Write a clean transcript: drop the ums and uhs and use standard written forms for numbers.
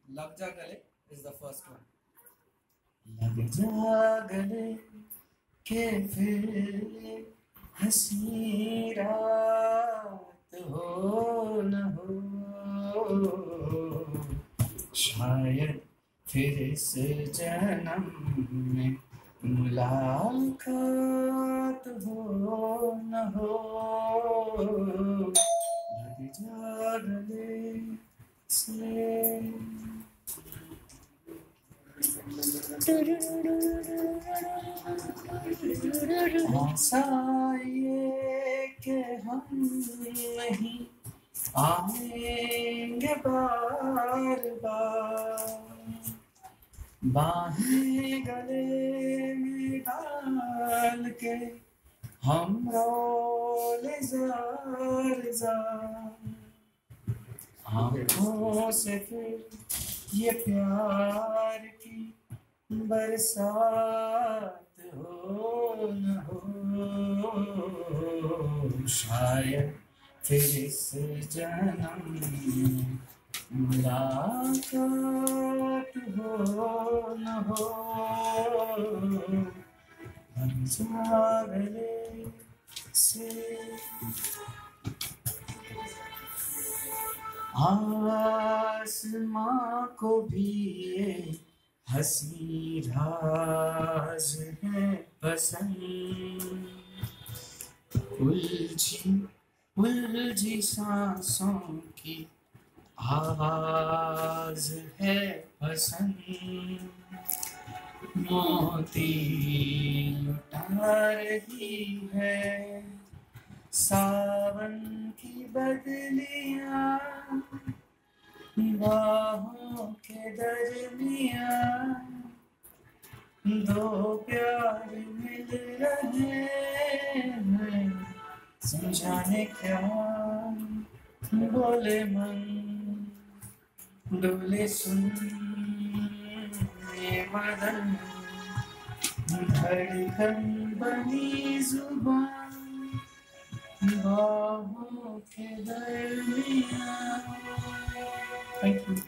लग जा गले is the first one. लग जा गले के फिर हंसी रात हो न हो, शायद फिर इस जन्म में मुलाकात हो न हो। लग जा गले से। ऐसा ये कि हम नहीं आएंगे बार बार, बाहें गले में डाल के हम रोले जार जार, आँखों से फिर ये प्यार की बरसात हो न हो, शायद फिर इस जन्म में मुलाकात हो न हो। हम जा गले से। आसमां को भी ये हंसी राज है पसंद, उलझी सांसों की आवाज है पसंद, मोती लुटा रही है सावन की बदलियां, बाहों के दरमियां दो प्यार मिल रहे हैं, समझाने क्या बोले मन, डोले सुन ये मदन, धड़कन बनी जुबान बाहों के दरमियां। Thank you.